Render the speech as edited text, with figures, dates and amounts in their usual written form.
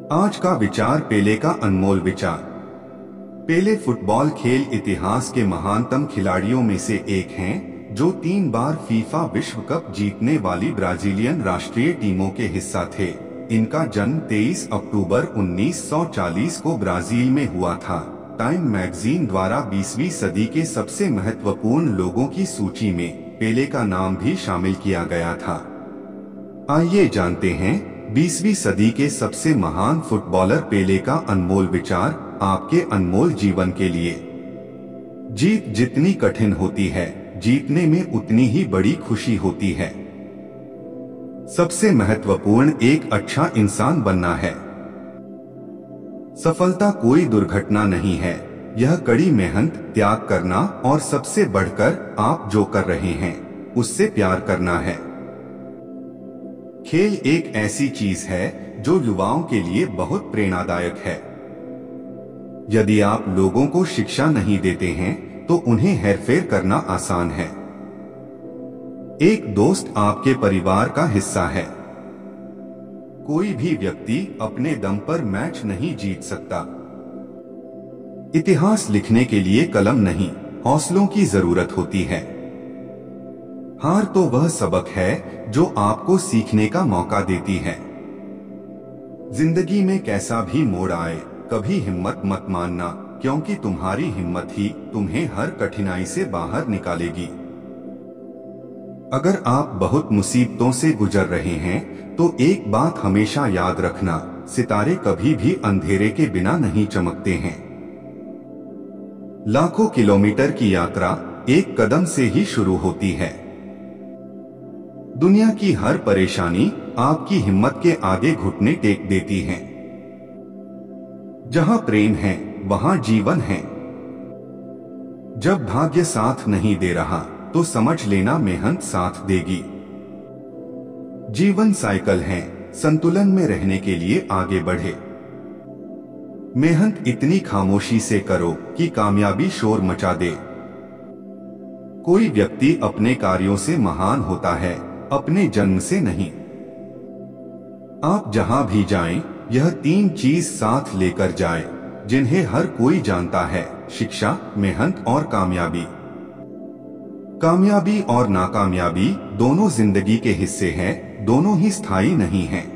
आज का विचार पेले का अनमोल विचार। पेले फुटबॉल खेल इतिहास के महानतम खिलाड़ियों में से एक हैं, जो 3 बार फीफा विश्व कप जीतने वाली ब्राजीलियन राष्ट्रीय टीमों के हिस्सा थे। इनका जन्म 23 अक्टूबर 1940 को ब्राजील में हुआ था। टाइम मैगजीन द्वारा 20वीं सदी के सबसे महत्वपूर्ण लोगों की सूची में पेले का नाम भी शामिल किया गया था। आइए जानते हैं 20वीं सदी के सबसे महान फुटबॉलर पेले का अनमोल विचार आपके अनमोल जीवन के लिए। जीत जितनी कठिन होती है, जीतने में उतनी ही बड़ी खुशी होती है। सबसे महत्वपूर्ण एक अच्छा इंसान बनना है। सफलता कोई दुर्घटना नहीं है, यह कड़ी मेहनत, त्याग करना और सबसे बढ़कर आप जो कर रहे हैं उससे प्यार करना है। खेल एक ऐसी चीज है जो युवाओं के लिए बहुत प्रेरणादायक है। यदि आप लोगों को शिक्षा नहीं देते हैं तो उन्हें हेरफेर करना आसान है। एक दोस्त आपके परिवार का हिस्सा है। कोई भी व्यक्ति अपने दम पर मैच नहीं जीत सकता। इतिहास लिखने के लिए कलम नहीं, हौसलों की जरूरत होती है। हार तो वह सबक है जो आपको सीखने का मौका देती है। जिंदगी में कैसा भी मोड़ आए, कभी हिम्मत मत मानना, क्योंकि तुम्हारी हिम्मत ही तुम्हें हर कठिनाई से बाहर निकालेगी। अगर आप बहुत मुसीबतों से गुजर रहे हैं तो एक बात हमेशा याद रखना, सितारे कभी भी अंधेरे के बिना नहीं चमकते हैं। लाखों किलोमीटर की यात्रा एक कदम से ही शुरू होती है। दुनिया की हर परेशानी आपकी हिम्मत के आगे घुटने टेक देती है। जहां प्रेम है वहां जीवन है। जब भाग्य साथ नहीं दे रहा तो समझ लेना मेहनत साथ देगी। जीवन साइकिल है, संतुलन में रहने के लिए आगे बढ़े। मेहनत इतनी खामोशी से करो कि कामयाबी शोर मचा दे। कोई व्यक्ति अपने कार्यों से महान होता है, अपने जन्म से नहीं। आप जहां भी जाएं, यह 3 चीज साथ लेकर जाएं, जिन्हें हर कोई जानता है: शिक्षा, मेहनत और कामयाबी। कामयाबी और नाकामयाबी दोनों जिंदगी के हिस्से हैं, दोनों ही स्थायी नहीं हैं।